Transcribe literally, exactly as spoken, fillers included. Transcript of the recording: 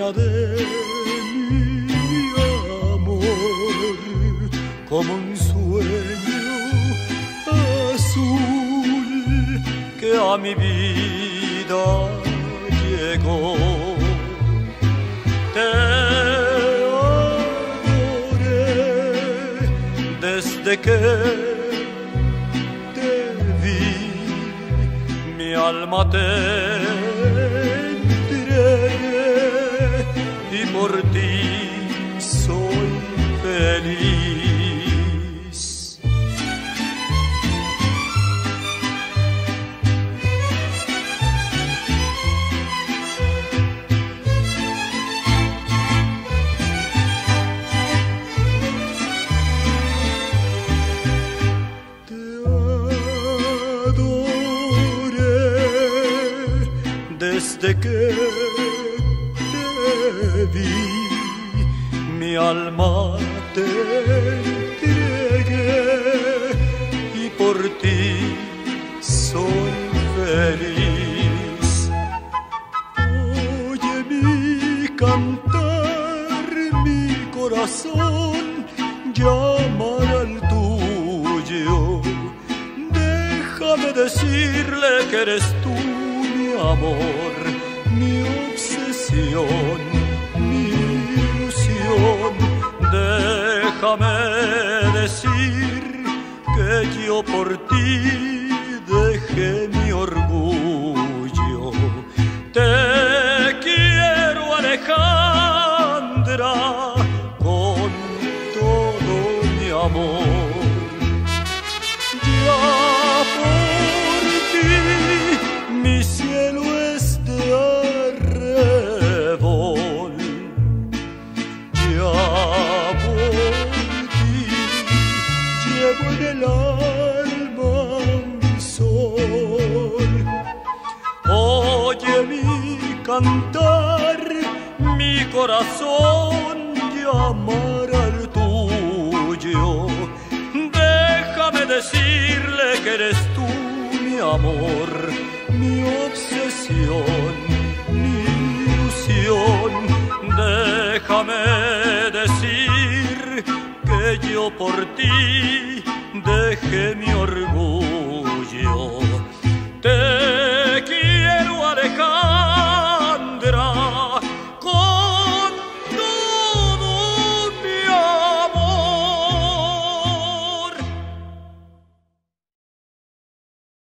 de mi amor, como un sueño azul que a mi vida llegó. Te adoré desde que te vi, mi alma te entregué y por ti soy feliz. Te adoré desde que te vi, mi alma te entregué y por ti soy feliz. Oye mi cantar, mi corazón llamar al tuyo. Déjame decirle que eres tú mi amor, mi obsesión, mi ilusión. Déjame decir que yo por ti dejé mi orgullo. Te quiero, Alejandra, con todo mi amor. Ya por ti mi cielo es de arrebol. Ya por ti llevo en el alma un sol. Oye mi cantar, mi corazón llamar al tuyo. Déjame decirle que eres tú mi amor, mi obsesión, mi ilusión. Déjame decir que yo por ti dejé mi orgullo. Te quiero, Alejandra,